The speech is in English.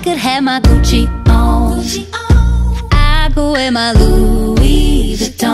could have my Gucci on, I could wear my Louis